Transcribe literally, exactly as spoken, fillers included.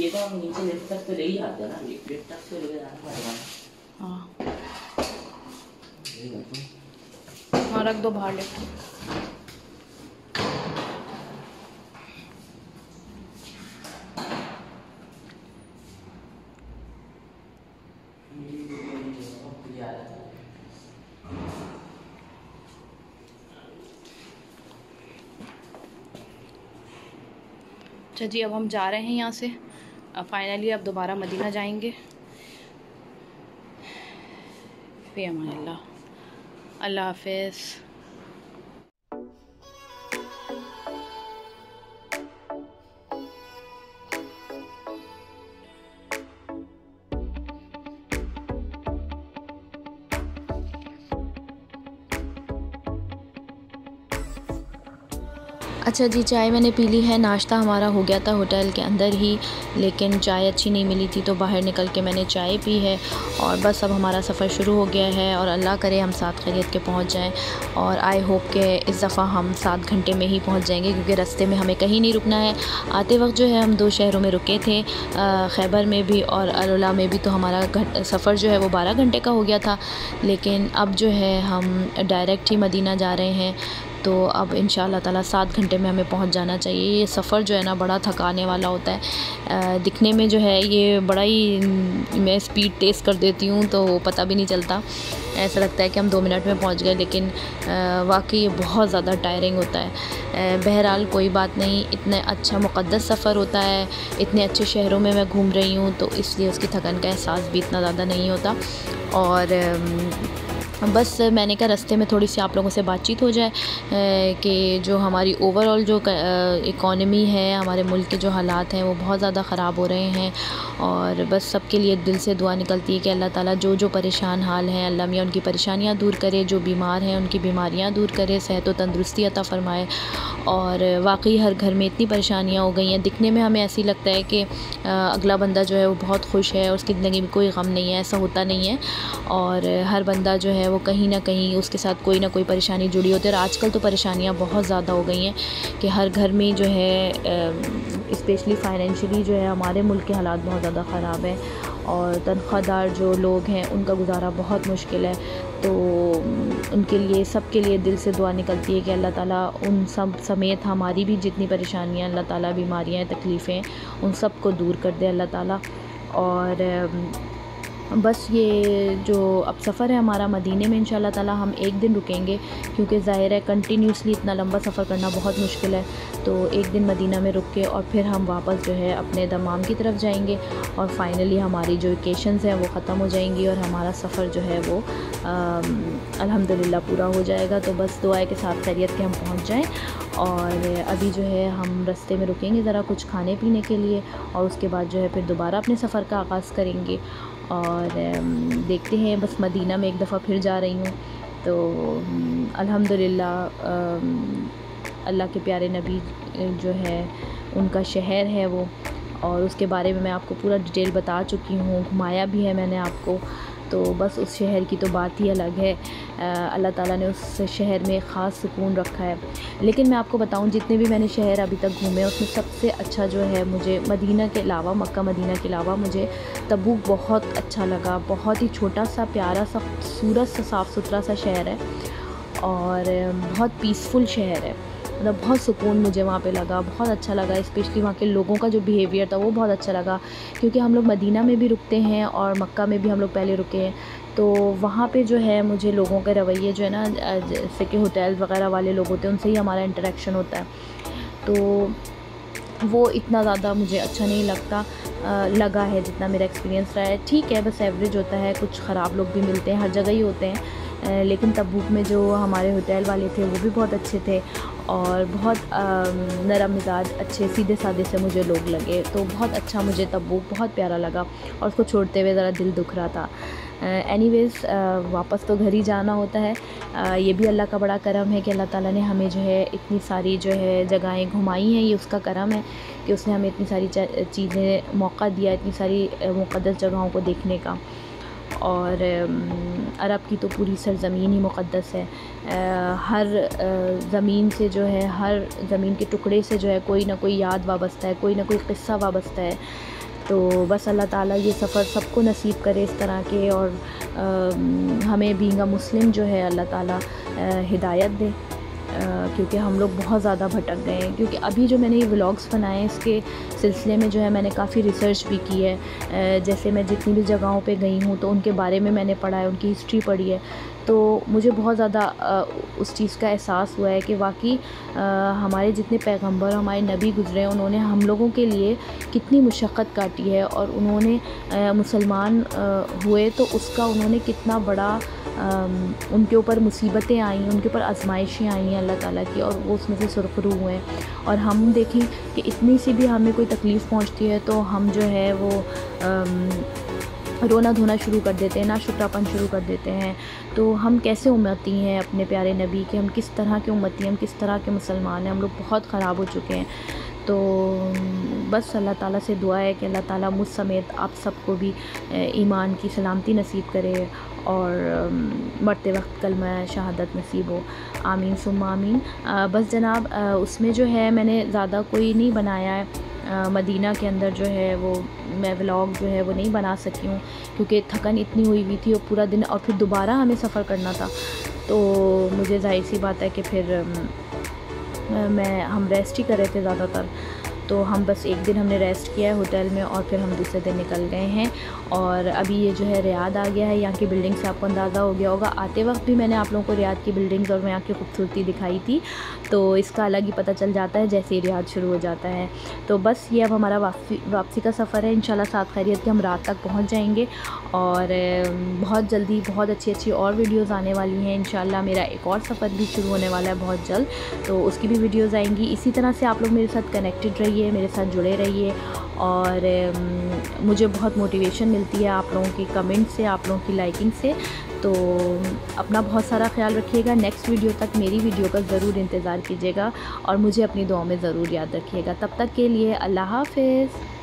ये तो हम नीचे लिफ्ट तक तो ले ही आते हैं ना, लिफ्ट तक तो लेके जाना पड़ेगा। हाँ हाँ रख दो बाहर लिफ्ट। अच्छा जी, अब हम जा रहे हैं यहाँ से फाइनली। अब दोबारा मदीना जाएंगे। फ़ी अमानिल्लाह, अल्लाह हाफ़िज़। अच्छा जी, चाय मैंने पी ली है। नाश्ता हमारा हो गया था होटल के अंदर ही, लेकिन चाय अच्छी नहीं मिली थी तो बाहर निकल के मैंने चाय पी है। और बस अब हमारा सफ़र शुरू हो गया है और अल्लाह करे हम सात खैरियत के पहुंच जाएं। और आई होप कि इस दफ़ा हम सात घंटे में ही पहुंच जाएंगे, क्योंकि रास्ते में हमें कहीं नहीं रुकना है। आते वक्त जो है हम दो शहरों में रुके थे, खैबर में भी और अल-उला में भी, तो हमारा सफ़र जो है वो बारह घंटे का हो गया था। लेकिन अब जो है हम डायरेक्ट ही मदीना जा रहे हैं, तो अब इंशाअल्लाह ताला सात घंटे में हमें पहुंच जाना चाहिए। ये सफ़र जो है ना बड़ा थकाने वाला होता है। आ, दिखने में जो है ये बड़ा ही, मैं स्पीड तेज़ कर देती हूँ तो पता भी नहीं चलता, ऐसा लगता है कि हम दो मिनट में पहुंच गए, लेकिन वाकई ये बहुत ज़्यादा टायरिंग होता है। बहरहाल कोई बात नहीं, इतना अच्छा मुक़द्दस सफ़र होता है, इतने अच्छे शहरों में मैं घूम रही हूँ, तो इसलिए उसकी थकन का एहसास भी इतना ज़्यादा नहीं होता। और बस मैंने कहा रास्ते में थोड़ी सी आप लोगों से बातचीत हो जाए कि जो हमारी ओवरऑल जो इकॉनमी है, हमारे मुल्क के जो हालात हैं वो बहुत ज़्यादा ख़राब हो रहे हैं। और बस सबके लिए दिल से दुआ निकलती है कि अल्लाह ताला जो जो परेशान हाल हैं, अल्लाह मियाँ उनकी परेशानियाँ दूर करे, जो बीमार हैं उनकी बीमारियाँ दूर करे, सेहत व तंदुरुस्ती अता फ़रमाए। और वाकई हर घर में इतनी परेशानियाँ हो गई हैं, दिखने में हमें ऐसी लगता है कि अगला बंदा जो है वो बहुत खुश है, उसकी ज़िंदगी में कोई गम नहीं है, ऐसा होता नहीं है। और हर बंदा जो है वो कहीं ना कहीं उसके साथ कोई ना कोई परेशानी जुड़ी होती है। और आजकल तो परेशानियाँ बहुत ज़्यादा हो गई हैं कि हर घर में जो है, स्पेशली फाइनेंशियली जो है हमारे मुल्क के हालात बहुत ज़्यादा ख़राब हैं, और तनख्वाहदार जो लोग हैं उनका गुजारा बहुत मुश्किल है। तो उनके लिए, सब के लिए दिल से दुआ निकलती है कि अल्लाह ताला उन सब समेत हमारी भी जितनी परेशानियाँ, अल्लाह ताला बीमारियाँ, तकलीफ़ें, उन सब को दूर कर दे अल्लाह ताला। और बस ये जो अब सफ़र है हमारा मदीने में, इंशाअल्लाह ताला हम एक दिन रुकेंगे, क्योंकि ज़ाहिर है कंटिन्यूसली इतना लंबा सफ़र करना बहुत मुश्किल है। तो एक दिन मदीना में रुक के और फिर हम वापस जो है अपने दमाम की तरफ जाएंगे, और फाइनली हमारी जो वेकेशंस हैं वो ख़त्म हो जाएंगी और हमारा सफ़र जो है वो अल्हम्दुलिल्लाह पूरा हो जाएगा। तो बस दुआ के साथ खैरियत के हम पहुँच जाएँ। और अभी जो है हम रास्ते में रुकेंगे ज़रा कुछ खाने पीने के लिए, और उसके बाद जो है फिर दोबारा अपने सफ़र का आगाज़ करेंगे। और देखते हैं, बस मदीना में एक दफ़ा फिर जा रही हूँ, तो अल्हम्दुलिल्लाह अल्लाह के प्यारे नबी जो है उनका शहर है वो, और उसके बारे में मैं आपको पूरा डिटेल बता चुकी हूँ, घुमाया भी है मैंने आपको। तो बस उस शहर की तो बात ही अलग है। अल्लाह ताला ने उस शहर में ख़ास सुकून रखा है। लेकिन मैं आपको बताऊं, जितने भी मैंने शहर अभी तक घूमे उसमें सबसे अच्छा जो है मुझे मदीना के अलावा, मक्का मदीना के अलावा मुझे तबूक बहुत अच्छा लगा। बहुत ही छोटा सा, प्यारा सा, खूबसूरत सा, साफ़ सुथरा सा शहर है, और बहुत पीसफुल शहर है। मतलब बहुत सुकून मुझे वहाँ पे लगा, बहुत अच्छा लगा। स्पेशली वहाँ के लोगों का जो बिहेवियर था वो बहुत अच्छा लगा, क्योंकि हम लोग मदीना में भी रुकते हैं और मक्का में भी हम लोग पहले रुके हैं। तो वहाँ पे जो है मुझे लोगों के रवैये जो है ना, जैसे कि होटल वगैरह वाले लोग होते हैं उनसे ही हमारा इंटरेक्शन होता है, तो वो इतना ज़्यादा मुझे अच्छा नहीं लगता आ, लगा है जितना मेरा एक्सपीरियंस रहा है। ठीक है, बस एवरेज होता है, कुछ ख़राब लोग भी मिलते हैं, हर जगह ही होते हैं। आ, लेकिन तबूक में जो हमारे होटल वाले थे वो भी बहुत अच्छे थे, और बहुत नरम मिजाज, अच्छे सीधे साधे से मुझे लोग लगे। तो बहुत अच्छा, मुझे तबूक बहुत प्यारा लगा, और उसको छोड़ते हुए ज़रा दिल दुख रहा था। एनीवेज़ uh, uh, वापस तो घर ही जाना होता है। uh, ये भी अल्लाह का बड़ा करम है कि अल्लाह ताला ने हमें जो है इतनी सारी जो है जगहें घुमाई हैं। ये उसका करम है कि उसने हमें इतनी सारी चीज़ें, मौका दिया, इतनी सारी मुक़द्दस जगहों को देखने का। और अरब की तो पूरी सरज़मीन ही मुक़द्दस है। आ, हर ज़मीन से जो है, हर ज़मीन के टुकड़े से जो है कोई ना कोई याद वाबस्ता है, कोई ना कोई क़िस्सा वाबस्ता है। तो बस अल्लाह ताला ये सफ़र सबको नसीब करे इस तरह के, और आ, हमें बीइंग अ मुस्लिम जो है अल्लाह ताला हिदायत दे, क्योंकि हम लोग बहुत ज़्यादा भटक गए हैं। क्योंकि अभी जो मैंने ये व्लॉग्स बनाए इसके सिलसिले में जो है मैंने काफ़ी रिसर्च भी की है। जैसे मैं जितनी भी जगहों पे गई हूँ तो उनके बारे में मैंने पढ़ा है, उनकी हिस्ट्री पढ़ी है, तो मुझे बहुत ज़्यादा उस चीज़ का एहसास हुआ है कि वाकई हमारे जितने पैगंबर, हमारे नबी गुज़रे हैं, उन्होंने हम लोगों के लिए कितनी मुशक्क़त काटी है, और उन्होंने मुसलमान हुए तो उसका उन्होंने कितना बड़ा उनके ऊपर मुसीबतें आई, उनके ऊपर आजमाइशें आई हैं अल्लाह ताला की, और वो उसमें से सुरखरू हुए हैं। और हम देखें कि इतनी सी भी हमें कोई तकलीफ़ पहुंचती है तो हम जो है वो रोना धोना शुरू कर देते हैं, ना शुक्रापन शुरू कर देते हैं। तो हम कैसे उम्मती हैं अपने प्यारे नबी के, हम किस तरह के उम्मती हैं, हम किस तरह के मुसलमान हैं, हम लोग बहुत ख़राब हो चुके हैं। तो बस अल्लाह ताला से दुआ है कि अल्लाह ताला मुझ समेत आप सबको भी ईमान की सलामती नसीब करे और मरते वक्त कलमा शहादत नसीब हो, आमीन सुम्मा आमीन। बस जनाब उसमें जो है मैंने ज़्यादा कोई नहीं बनाया है, मदीना के अंदर जो है वो मैं व्लॉग जो है वो नहीं बना सकी हूँ, क्योंकि थकन इतनी हुई हुई थी और पूरा दिन, और फिर दोबारा हमें सफ़र करना था, तो मुझे जाहिर सी बात है कि फिर मैं हम रेस्ट ही कर रहे थे ज़्यादातर। तो हम बस एक दिन हमने रेस्ट किया है होटल में, और फिर हम दूसरे दिन निकल गए हैं। और अभी ये जो है रियाद आ गया है, यहाँ की बिल्डिंग से आपको अंदाज़ा हो गया होगा। आते वक्त भी मैंने आप लोगों को रियाद की बिल्डिंग्स और यहाँ की खूबसूरती दिखाई थी, तो इसका अलग ही पता चल जाता है जैसे ही रियाद शुरू हो जाता है। तो बस ये अब हमारा वापसी वापसी का सफ़र है। इंशाल्लाह साथ खैरियत के हम रात तक पहुँच जाएंगे, और बहुत जल्दी बहुत अच्छी अच्छी और वीडियोज़ आने वाली हैं। इंशाल्लाह मेरा एक और सफ़र भी शुरू होने वाला है बहुत जल्द, तो उसकी भी वीडियोज़ आएंगी। इसी तरह से आप लोग मेरे साथ कनेक्टेड रहिए, मेरे साथ जुड़े रहिए, और मुझे बहुत मोटिवेशन मिलती है आप लोगों की कमेंट से, आप लोगों की लाइकिंग से। तो अपना बहुत सारा ख्याल रखिएगा। नेक्स्ट वीडियो तक मेरी वीडियो का ज़रूर इंतज़ार कीजिएगा, और मुझे अपनी दुआओं में ज़रूर याद रखिएगा। तब तक के लिए अल्लाह हाफ़िज़।